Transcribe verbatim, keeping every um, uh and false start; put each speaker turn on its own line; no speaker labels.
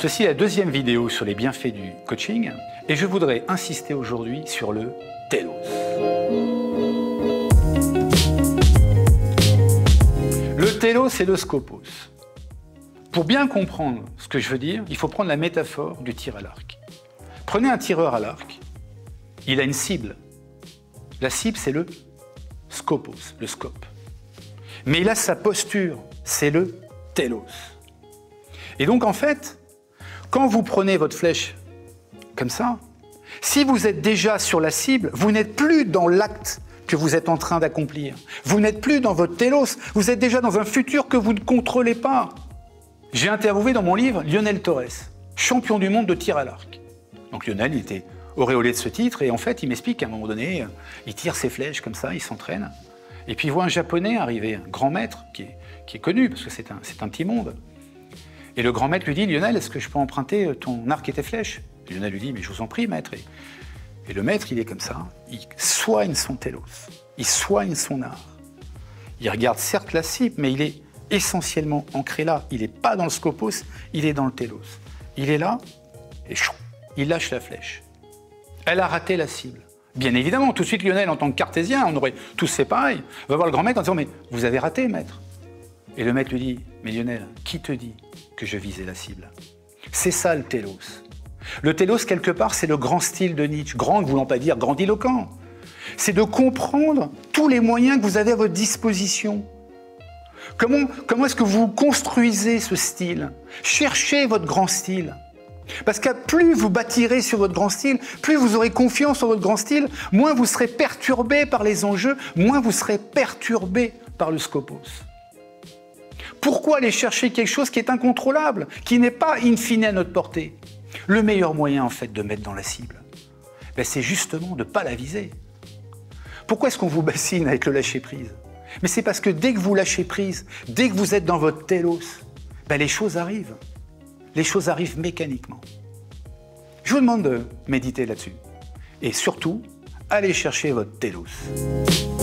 Ceci est la deuxième vidéo sur les bienfaits du coaching et je voudrais insister aujourd'hui sur le télos. Le télos et le scopos. Pour bien comprendre ce que je veux dire, il faut prendre la métaphore du tir à l'arc. Prenez un tireur à l'arc, il a une cible. La cible, c'est le scopos, le scope. Mais il a sa posture, c'est le télos. Et donc en fait, quand vous prenez votre flèche comme ça, si vous êtes déjà sur la cible, vous n'êtes plus dans l'acte que vous êtes en train d'accomplir. Vous n'êtes plus dans votre télos, vous êtes déjà dans un futur que vous ne contrôlez pas. J'ai interviewé dans mon livre Lionel Torres, champion du monde de tir à l'arc. Donc Lionel, il était auréolé de ce titre et en fait, il m'explique qu'à un moment donné, il tire ses flèches comme ça, il s'entraîne. Et puis il voit un Japonais arriver, un grand maître qui est, qui est connu parce que c'est un, c'est un petit monde. Et le grand maître lui dit, Lionel, est-ce que je peux emprunter ton arc et tes flèches? Lionel lui dit, mais je vous en prie, maître. Et, et le maître, il est comme ça, il soigne son télos, il soigne son art. Il regarde certes la cible, mais il est essentiellement ancré là. Il n'est pas dans le scopos, il est dans le télos. Il est là, et chou, il lâche la flèche. Elle a raté la cible. Bien évidemment, tout de suite, Lionel, en tant que cartésien, on aurait tous fait pareil, va voir le grand maître en disant, mais vous avez raté, maître. Et le maître lui dit, mais Lionel, qui te dit que je visais la cible? C'est ça le télos. Le télos, quelque part, c'est le grand style de Nietzsche. Grand ne voulant pas dire grandiloquent. C'est de comprendre tous les moyens que vous avez à votre disposition. Comment, comment est-ce que vous construisez ce style? Cherchez votre grand style. Parce que plus vous bâtirez sur votre grand style, plus vous aurez confiance en votre grand style, moins vous serez perturbé par les enjeux, moins vous serez perturbé par le scopos. Pourquoi aller chercher quelque chose qui est incontrôlable, qui n'est pas in fine à notre portée? Le meilleur moyen, en fait, de mettre dans la cible, ben, c'est justement de ne pas la viser. Pourquoi est-ce qu'on vous bassine avec le lâcher-prise? Mais c'est parce que dès que vous lâchez prise, dès que vous êtes dans votre télos, ben, les choses arrivent. Les choses arrivent mécaniquement. Je vous demande de méditer là-dessus. Et surtout, allez chercher votre télos.